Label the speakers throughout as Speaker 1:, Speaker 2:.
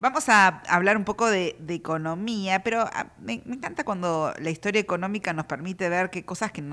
Speaker 1: Vamos a hablar un poco de economía, pero me encanta cuando la historia económica nos permite ver qué cosas que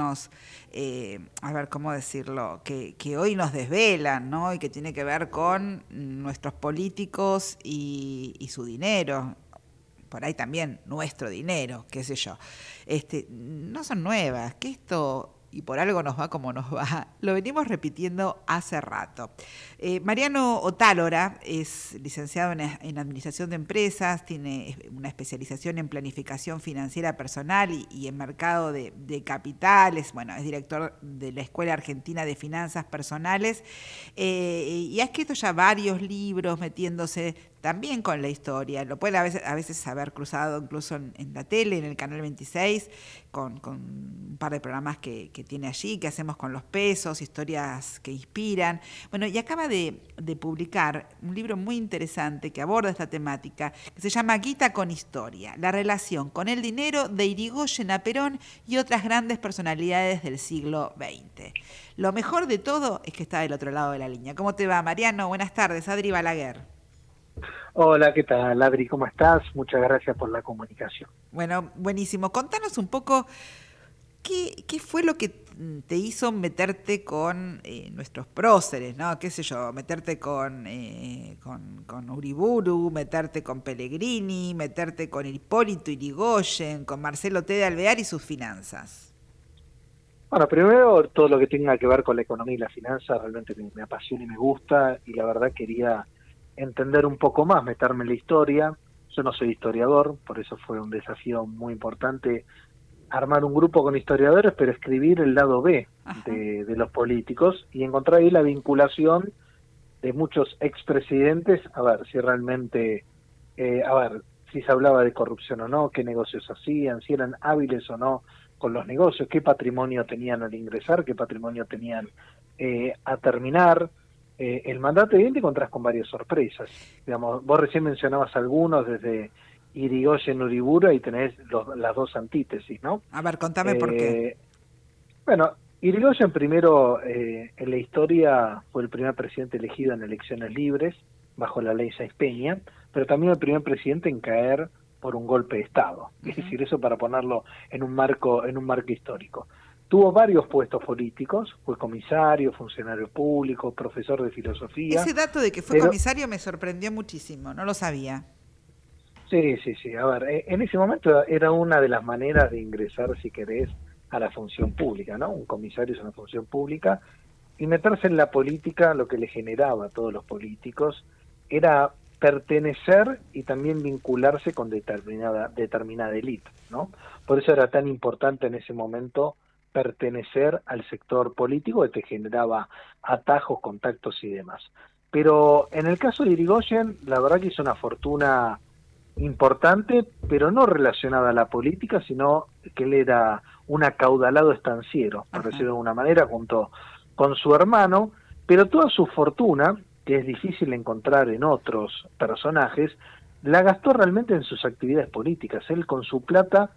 Speaker 1: a ver, ¿cómo decirlo? Que hoy nos desvelan, ¿no? Y que tiene que ver con nuestros políticos y su dinero. Por ahí también nuestro dinero, qué sé yo. No son nuevas, que esto, y por algo nos va como nos va, lo venimos repitiendo hace rato. Mariano Otálora es licenciado en Administración de Empresas, tiene una especialización en Planificación Financiera Personal y en Mercado de Capitales, bueno, es director de la Escuela Argentina de Finanzas Personales, y ha escrito ya varios libros metiéndose también con la historia. Lo puede a veces haber cruzado incluso en la tele, en el Canal 26, con un par de programas que tiene allí, que hacemos con los pesos, historias que inspiran. Bueno, y acaba de publicar un libro muy interesante que aborda esta temática, que se llama Guita con Historia, la relación con el dinero de Irigoyen a Perón y otras grandes personalidades del siglo XX. Lo mejor de todo es que está del otro lado de la línea. ¿Cómo te va, Mariano? Buenas tardes, Adri Balaguer.
Speaker 2: Hola, ¿qué tal, Adri? ¿Cómo estás? Muchas gracias por la comunicación.
Speaker 1: Bueno, buenísimo. Contanos un poco qué fue lo que te hizo meterte con nuestros próceres, ¿no? ¿Qué sé yo? Meterte con Uriburu, meterte con Pellegrini, meterte con Hipólito Yrigoyen, con Marcelo T. de Alvear y sus finanzas.
Speaker 2: Bueno, primero, todo lo que tenga que ver con la economía y la finanza realmente me apasiona y me gusta, y la verdad quería entender un poco más, meterme en la historia. Yo no soy historiador, por eso fue un desafío muy importante armar un grupo con historiadores, pero escribir el lado B de los políticos y encontrar ahí la vinculación de muchos expresidentes, a ver si realmente, si se hablaba de corrupción o no, qué negocios hacían, si eran hábiles o no con los negocios, qué patrimonio tenían al ingresar, qué patrimonio tenían a terminar. El mandato, y te encontrás con varias sorpresas. Digamos, vos recién mencionabas algunos, desde Irigoyen, Uriburu, y tenés las dos antítesis, ¿no?
Speaker 1: A ver, contame por qué.
Speaker 2: Bueno, Irigoyen primero, en la historia, fue el primer presidente elegido en elecciones libres, bajo la ley Sáenz Peña, pero también el primer presidente en caer por un golpe de Estado. Es decir, eso para ponerlo en un marco histórico. Tuvo varios puestos políticos, fue comisario, funcionario público, profesor de filosofía.
Speaker 1: Ese dato de que fue comisario me sorprendió muchísimo, no lo sabía.
Speaker 2: Sí. A ver, en ese momento era una de las maneras de ingresar, si querés, a la función pública, ¿no? Un comisario es una función pública, y meterse en la política, lo que le generaba a todos los políticos era pertenecer y también vincularse con determinada élite, ¿no? Por eso era tan importante en ese momento pertenecer al sector político, que te generaba atajos, contactos y demás. Pero en el caso de Irigoyen, la verdad que hizo una fortuna importante, pero no relacionada a la política, sino que él era un acaudalado estanciero, por decirlo de alguna manera, junto con su hermano, pero toda su fortuna, que es difícil encontrar en otros personajes, la gastó realmente en sus actividades políticas. Él con su plata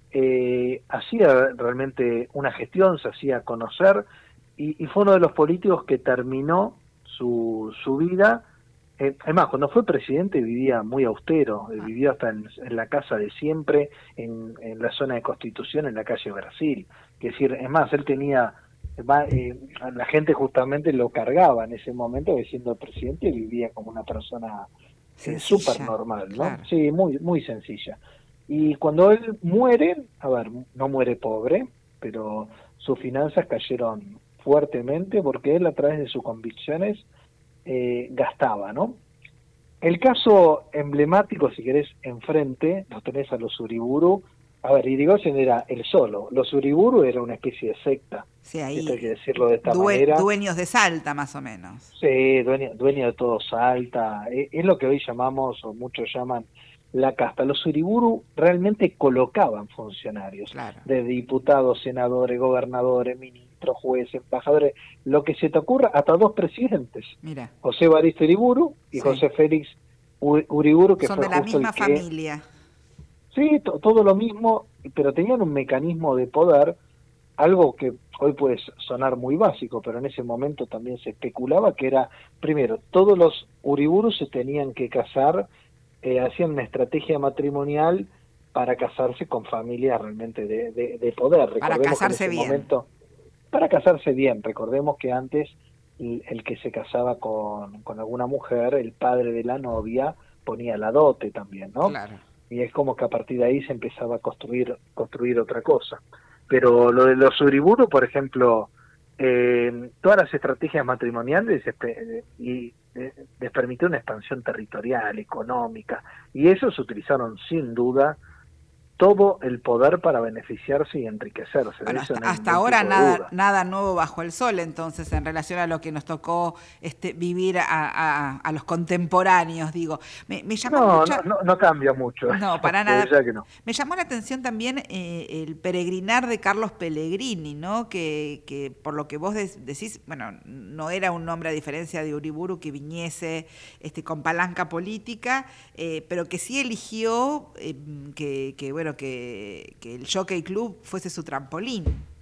Speaker 2: hacía realmente una gestión, se hacía conocer, y fue uno de los políticos que terminó su vida. Además, cuando fue presidente vivía muy austero, vivía hasta en la casa de siempre, en la zona de Constitución, en la calle Brasil. Es decir, es más, él tenía, la gente justamente lo cargaba en ese momento, que siendo presidente vivía como una persona súper normal, ¿no?
Speaker 1: Claro.
Speaker 2: Sí, muy sencilla. Y cuando él muere, a ver, no muere pobre, pero sus finanzas cayeron fuertemente porque él, a través de sus convicciones, gastaba, ¿no? El caso emblemático, si querés, enfrente, lo tenés a los Uriburu. A ver, Irigoyen era el solo, los Uriburu era una especie de secta.
Speaker 1: Sí, ahí
Speaker 2: Esto hay que decirlo de esta manera.
Speaker 1: Dueños de Salta, más o menos.
Speaker 2: Sí, dueño de todo Salta. Es lo que hoy llamamos, o muchos llaman, la casta. Los Uriburu realmente colocaban funcionarios,
Speaker 1: claro,
Speaker 2: de diputados, senadores, gobernadores, ministros, jueces, embajadores, lo que se te ocurra, hasta dos presidentes.
Speaker 1: Mira.
Speaker 2: José Evaristo Uriburu y José Félix Uriburu, que
Speaker 1: son
Speaker 2: fue
Speaker 1: de la
Speaker 2: justo
Speaker 1: misma
Speaker 2: el que...
Speaker 1: familia.
Speaker 2: Sí, todo lo mismo, pero tenían un mecanismo de poder, algo que hoy puede sonar muy básico, pero en ese momento también se especulaba, que era, primero, todos los Uriburu se tenían que casar hacían una estrategia matrimonial para casarse con familias realmente de poder.
Speaker 1: Para
Speaker 2: Recordemos que en
Speaker 1: casarse
Speaker 2: ese
Speaker 1: bien.
Speaker 2: momento, para casarse bien, recordemos que antes el que se casaba con alguna mujer, el padre de la novia ponía la dote también, ¿no?
Speaker 1: Claro.
Speaker 2: Y es como que a partir de ahí se empezaba a construir otra cosa. Pero lo de los Uriburu, por ejemplo, todas las estrategias matrimoniales les permitió una expansión territorial, económica, y eso se utilizaron sin duda todo el poder para beneficiarse y enriquecerse. De
Speaker 1: Bueno,
Speaker 2: eso no hay
Speaker 1: hasta
Speaker 2: ningún
Speaker 1: ahora
Speaker 2: tipo de
Speaker 1: nada,
Speaker 2: duda.
Speaker 1: nada nuevo bajo el sol, entonces, en relación a lo que nos tocó vivir a los contemporáneos, digo. Me llamó
Speaker 2: No, no,
Speaker 1: mucha...
Speaker 2: no, no cambia mucho
Speaker 1: No,
Speaker 2: eso,
Speaker 1: para
Speaker 2: desde
Speaker 1: nada.
Speaker 2: ya que no.
Speaker 1: Me llamó la atención también el peregrinar de Carlos Pellegrini, ¿no? Que por lo que vos decís, bueno, no era un nombre a diferencia de Uriburu que viniese con palanca política, pero que sí eligió bueno, que el Jockey Club fuese su trampolín.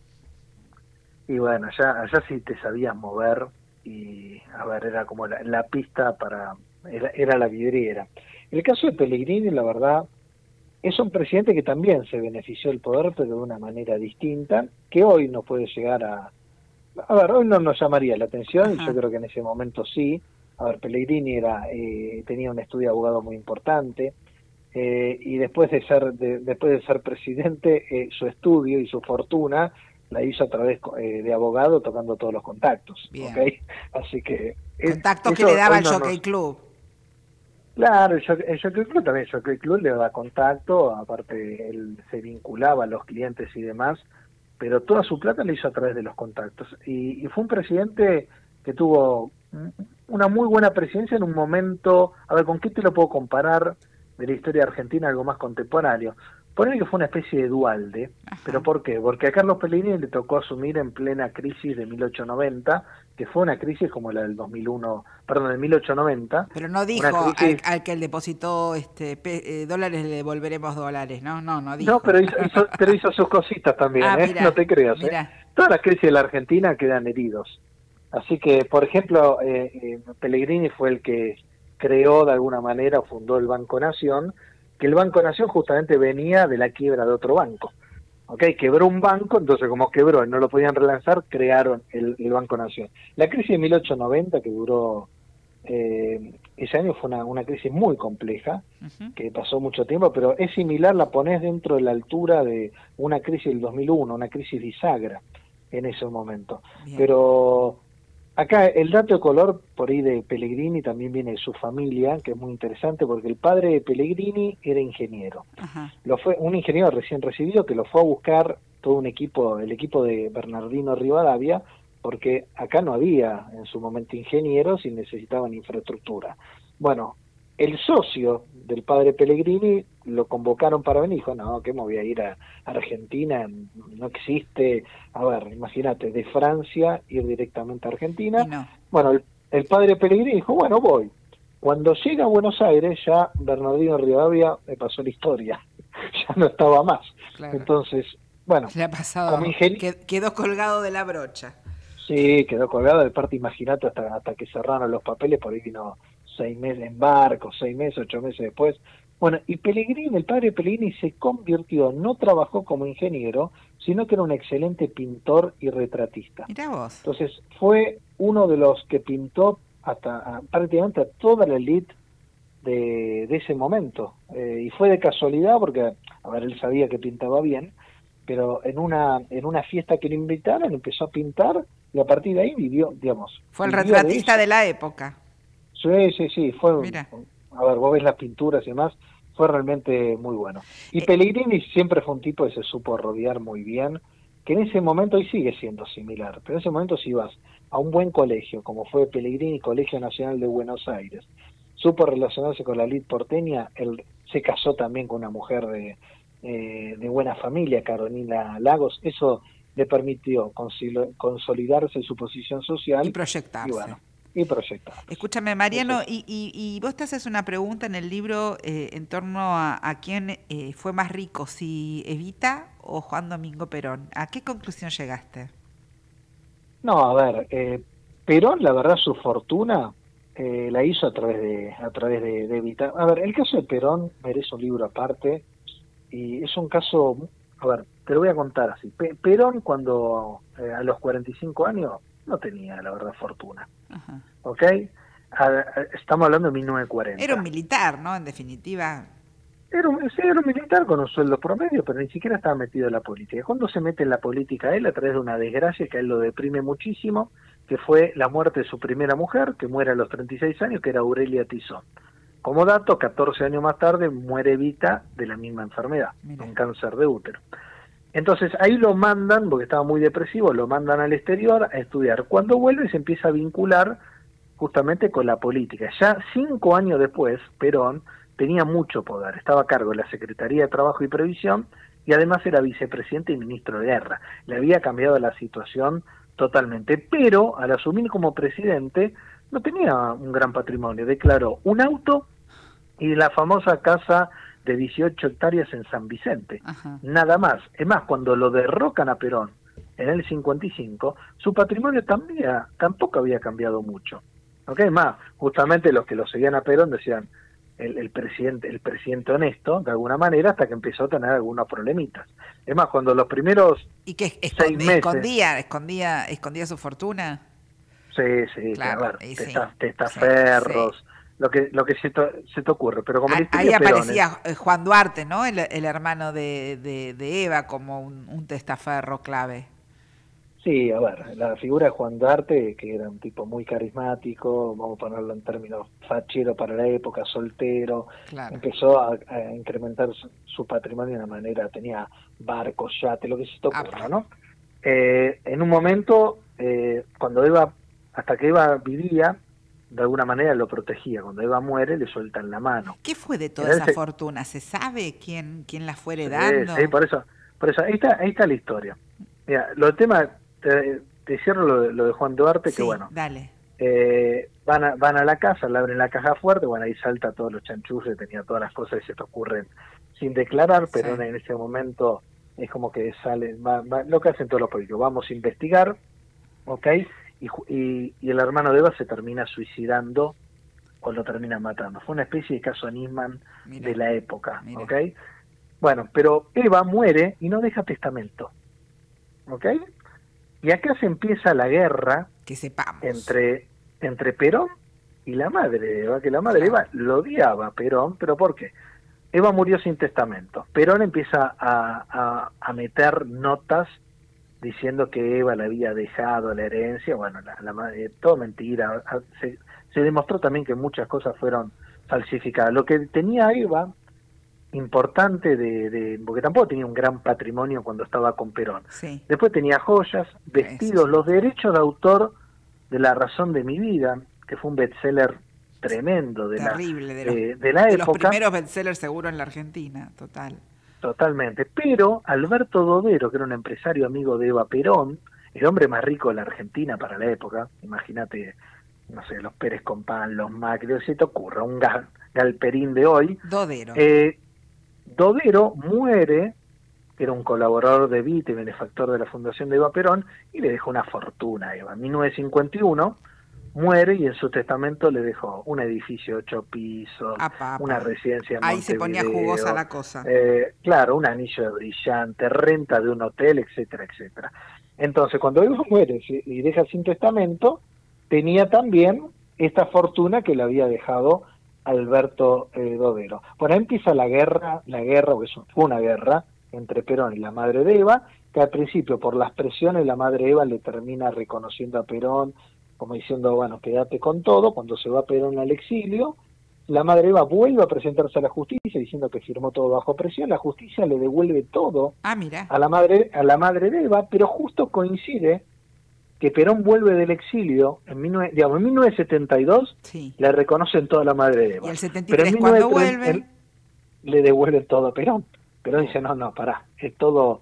Speaker 2: Y bueno, allá sí te sabías mover y, a ver, era como la pista era la vidriera. El caso de Pellegrini, la verdad, es un presidente que también se benefició del poder, pero de una manera distinta, que hoy no puede llegar a ver, hoy no nos llamaría la atención, y yo
Speaker 1: Ajá.
Speaker 2: creo que en ese momento sí. A ver, Pellegrini tenía un estudio de abogado muy importante, y después de ser presidente, su estudio y su fortuna la hizo a través de abogado, tocando todos los contactos, ¿ok?
Speaker 1: Bien.
Speaker 2: Así que
Speaker 1: Contactos que le
Speaker 2: eso
Speaker 1: daba
Speaker 2: hoy
Speaker 1: el
Speaker 2: no
Speaker 1: Jockey
Speaker 2: nos...
Speaker 1: Club.
Speaker 2: Claro, el Jockey Club también, el Jockey Club le da contacto, aparte él se vinculaba a los clientes y demás, pero toda su plata la hizo a través de los contactos. Y fue un presidente que tuvo una muy buena presidencia en un momento, a ver, ¿con qué te lo puedo comparar de la historia argentina, algo más contemporáneo? Poner que fue una especie de Dualde, ¿pero
Speaker 1: Ajá.
Speaker 2: por qué? Porque a Carlos Pellegrini le tocó asumir en plena crisis de 1890, que fue una crisis como la del 2001, perdón, del 1890,
Speaker 1: Pero no
Speaker 2: una
Speaker 1: dijo
Speaker 2: crisis...
Speaker 1: al que él depositó dólares le devolveremos dólares, ¿no? No, no
Speaker 2: No,
Speaker 1: dijo.
Speaker 2: pero hizo sus cositas también,
Speaker 1: Ah,
Speaker 2: ¿eh? No
Speaker 1: mira,
Speaker 2: te creas, ¿eh?
Speaker 1: mira.
Speaker 2: Todas las crisis de la Argentina quedan heridos. Así que, por ejemplo, Pellegrini fue el que creó de alguna manera, fundó el Banco Nación, que el Banco Nación justamente venía de la quiebra de otro banco. ¿Ok? Quebró un banco, entonces como quebró y no lo podían relanzar, crearon el Banco Nación. La crisis de 1890, que duró ese año, fue una crisis muy compleja,
Speaker 1: Ujú.
Speaker 2: que pasó mucho tiempo, pero es similar, la ponés dentro de la altura de una crisis del 2001, una crisis bisagra en ese momento.
Speaker 1: Bien.
Speaker 2: Pero acá el dato de color por ahí de Pellegrini también viene de su familia, que es muy interesante porque el padre de Pellegrini era ingeniero.
Speaker 1: Ajá.
Speaker 2: Lo fue un ingeniero recién recibido que lo fue a buscar todo un equipo, el equipo de Bernardino Rivadavia, porque acá no había en su momento ingenieros y necesitaban infraestructura. Bueno, el socio del padre Pellegrini lo convocaron para venir, dijo, no, que me voy a ir a Argentina, no existe, a ver, imagínate, de Francia ir directamente a
Speaker 1: Y
Speaker 2: Argentina.
Speaker 1: no,
Speaker 2: Bueno, el padre Pellegrini dijo, bueno, voy. Cuando llega a Buenos Aires, ya Bernardino Rivadavia me pasó la historia, ya no estaba más.
Speaker 1: claro.
Speaker 2: Entonces, bueno,
Speaker 1: Le ha
Speaker 2: como
Speaker 1: pasado,
Speaker 2: ingeniero,
Speaker 1: quedó colgado de la brocha.
Speaker 2: sí, quedó colgado, de parte imagínate hasta que cerraron los papeles, por ahí vino 6 meses en barco, 6 meses, 8 meses después. Bueno, y Pellegrini, el padre de Pellegrini se convirtió, no trabajó como ingeniero, sino que era un excelente pintor y retratista.
Speaker 1: Mirá vos.
Speaker 2: Entonces fue uno de los que pintó prácticamente a toda la élite de ese momento. Y fue de casualidad porque, a ver, él sabía que pintaba bien, pero en una fiesta que le invitaron empezó a pintar y a partir de ahí
Speaker 1: Fue el
Speaker 2: vivió de
Speaker 1: retratista de
Speaker 2: eso.
Speaker 1: la época.
Speaker 2: Sí, sí, sí,
Speaker 1: Mira.
Speaker 2: a ver, vos ves las pinturas y demás, fue realmente muy bueno. Y
Speaker 1: Eh,
Speaker 2: Pellegrini siempre fue un tipo que se supo rodear muy bien, que en ese momento, y sigue siendo similar, pero en ese momento si vas a un buen colegio, como fue Pellegrini, Colegio Nacional de Buenos Aires, supo relacionarse con la elite porteña, él se casó también con una mujer de buena familia, Carolina Lagos, eso le permitió consolidarse su posición
Speaker 1: y
Speaker 2: social y
Speaker 1: proyectarse.
Speaker 2: bueno, y proyectarse.
Speaker 1: Escúchame,
Speaker 2: Eso
Speaker 1: Mariano,
Speaker 2: es.
Speaker 1: y vos te haces una pregunta en el libro en torno a quién fue más rico, si Evita o Juan Domingo Perón. ¿A qué conclusión llegaste?
Speaker 2: No, a ver, Perón, la verdad, su fortuna la hizo a través de Evita. A ver, el caso de Perón merece un libro aparte y es un caso, a ver, te lo voy a contar así. Perón cuando a los 45 años no tenía, la verdad, fortuna.
Speaker 1: Ajá.
Speaker 2: ¿Ok? Estamos hablando de 1940.
Speaker 1: Era un militar, ¿no? En definitiva.
Speaker 2: Sí, era un militar con un sueldo promedio, pero ni siquiera estaba metido en la política. Cuando se mete en la política él, a través de una desgracia que a él lo deprime muchísimo, que fue la muerte de su primera mujer, que muere a los 36 años, que era Aurelia Tizón. Como dato, 14 años más tarde muere Evita de la misma enfermedad, un cáncer de útero. Entonces ahí lo mandan, porque estaba muy depresivo, lo mandan al exterior a estudiar. Cuando vuelve se empieza a vincular justamente con la política. Ya 5 años después, Perón tenía mucho poder, estaba a cargo de la Secretaría de Trabajo y Previsión y además era vicepresidente y ministro de Guerra. Le había cambiado la situación totalmente, pero al asumir como presidente no tenía un gran patrimonio. Declaró un auto y la famosa casa de 18 hectáreas en San Vicente. Ajá. Nada más. Es más, cuando lo derrocan a Perón en el 55, su patrimonio tampoco había cambiado mucho. ¿Okay? Más, justamente los que lo seguían a Perón decían el presidente honesto, de alguna manera, hasta que empezó a tener algunos problemitas. Es más, cuando los primeros
Speaker 1: ¿Y que escondía su fortuna?
Speaker 2: Sí,
Speaker 1: claro,
Speaker 2: a ver, testaferros, sí. Lo que se te ocurre, pero como
Speaker 1: ahí aparecía Juan Duarte, ¿no? El hermano de Eva, como un testaferro clave.
Speaker 2: Sí, a ver, la figura de Juan Duarte, que era un tipo muy carismático, vamos a ponerlo en términos fachero para la época, soltero, claro. Empezó a incrementar su patrimonio de una manera, tenía barcos, yates, lo que se te ocurra, ¿no? En un momento, cuando hasta que Eva vivía, de alguna manera lo protegía. Cuando Eva muere, le sueltan la mano.
Speaker 1: ¿Qué fue de toda esa fortuna? ¿Se sabe quién la fue heredando?
Speaker 2: Sí, por eso ahí está la historia. Mira, los temas, te cierro lo de Juan Duarte,
Speaker 1: sí,
Speaker 2: que bueno,
Speaker 1: dale.
Speaker 2: Van a la casa, le abren la caja fuerte, bueno, ahí salta todos los chanchullos, tenía todas las cosas que se te ocurren sin declarar, pero sí. En ese momento es como que sale, lo que hacen todos los políticos, vamos a investigar, ¿ok? Y el hermano de Eva se termina suicidando o lo termina matando. Fue una especie de caso Nisman de la época, ¿ok? Bueno, pero Eva muere y no deja testamento, ¿ok? Y acá se empieza la guerra
Speaker 1: que sepamos
Speaker 2: entre Perón y la madre de Eva, que la madre de Eva lo odiaba a Perón, ¿pero por qué? Eva murió sin testamento. Perón empieza a meter notas diciendo que Eva le había dejado la herencia, bueno, todo mentira. Se demostró también que muchas cosas fueron falsificadas. Lo que tenía Eva, importante, porque tampoco tenía un gran patrimonio cuando estaba con Perón. Sí. Después tenía joyas, vestidos, los derechos de autor de La razón de mi vida, que fue un bestseller tremendo
Speaker 1: terrible,
Speaker 2: de la época.
Speaker 1: De los primeros bestsellers seguro en la Argentina, total.
Speaker 2: Totalmente, pero Alberto Dodero, que era un empresario amigo de Eva Perón, el hombre más rico de la Argentina para la época, imagínate, no sé, los Pérez Compán, los Macri, si te ocurra, un galperín de hoy.
Speaker 1: Dodero.
Speaker 2: Dodero muere, era un colaborador de Evita y benefactor de la fundación de Eva Perón, y le dejó una fortuna a Eva. En 1951 muere y en su testamento le dejó un edificio de 8 pisos, una residencia en
Speaker 1: Ahí
Speaker 2: Montevideo,
Speaker 1: se ponía jugosa la cosa.
Speaker 2: Claro, un anillo de brillante, renta de un hotel, etcétera, etcétera. Entonces, cuando Eva muere y deja sin testamento, tenía también esta fortuna que le había dejado Alberto Dodero. Por ahí empieza la guerra, porque fue una guerra entre Perón y la madre de Eva, que al principio, por las presiones, la madre de Eva le termina reconociendo a Perón, como diciendo, bueno, quédate con todo. Cuando se va Perón al exilio, la madre Eva vuelve a presentarse a la justicia diciendo que firmó todo bajo presión. La justicia le devuelve todo a la madre de Eva, pero justo coincide que Perón vuelve del exilio en 1972, sí. Le reconocen toda la madre de Eva.
Speaker 1: Y el 73 cuando vuelve
Speaker 2: le devuelven todo a Perón. Perón dice, no, pará, es todo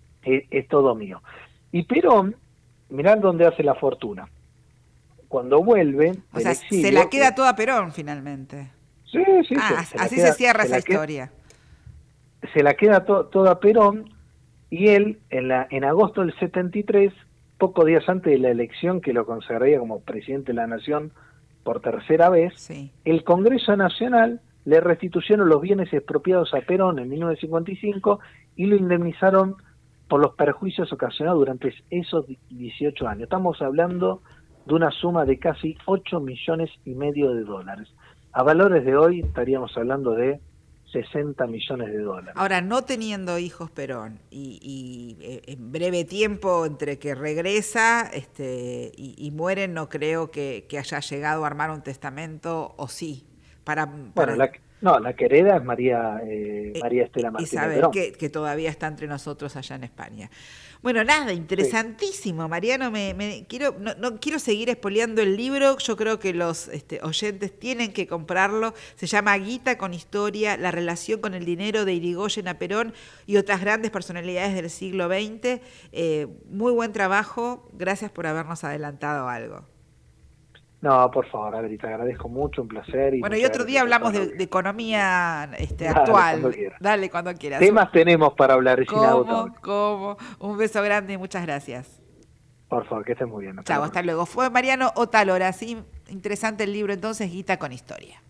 Speaker 2: mío. Y Perón, mirá dónde hace la fortuna. Cuando vuelve
Speaker 1: del exilio, se la queda toda Perón finalmente.
Speaker 2: Sí.
Speaker 1: Así se cierra esa historia.
Speaker 2: Se la queda toda Perón, y él, en agosto del 73, pocos días antes de la elección que lo consagraría como presidente de la Nación por tercera vez,
Speaker 1: Sí.
Speaker 2: el Congreso Nacional le restituyeron los bienes expropiados a Perón en 1955 y lo indemnizaron por los perjuicios ocasionados durante esos 18 años. Estamos hablando de una suma de casi 8,5 millones de dólares. A valores de hoy estaríamos hablando de 60 millones de dólares.
Speaker 1: Ahora, no teniendo hijos Perón y en breve tiempo entre que regresa y muere, no creo que haya llegado a armar un testamento, o sí, para...
Speaker 2: Bueno, la que hereda es María Estela Martínez
Speaker 1: Isabel,
Speaker 2: Perón.
Speaker 1: que todavía está entre nosotros allá en España. Bueno, nada, interesantísimo, sí. Mariano, no quiero seguir espoleando el libro, yo creo que los oyentes tienen que comprarlo, se llama Guita con Historia, la relación con el dinero de Irigoyen a Perón y otras grandes personalidades del siglo XX. Muy buen trabajo, gracias por habernos adelantado algo.
Speaker 2: No, por favor, Adri, te agradezco mucho, un placer.
Speaker 1: Y otro día hablamos de economía actual. Dale, cuando quieras.
Speaker 2: Temas tenemos para hablar.
Speaker 1: ¿Cómo? Un beso grande y muchas gracias.
Speaker 2: Por favor, que estés muy bien.
Speaker 1: Chao, hasta luego. Fue Mariano Otalora, sí, interesante el libro entonces, Guita con Historia.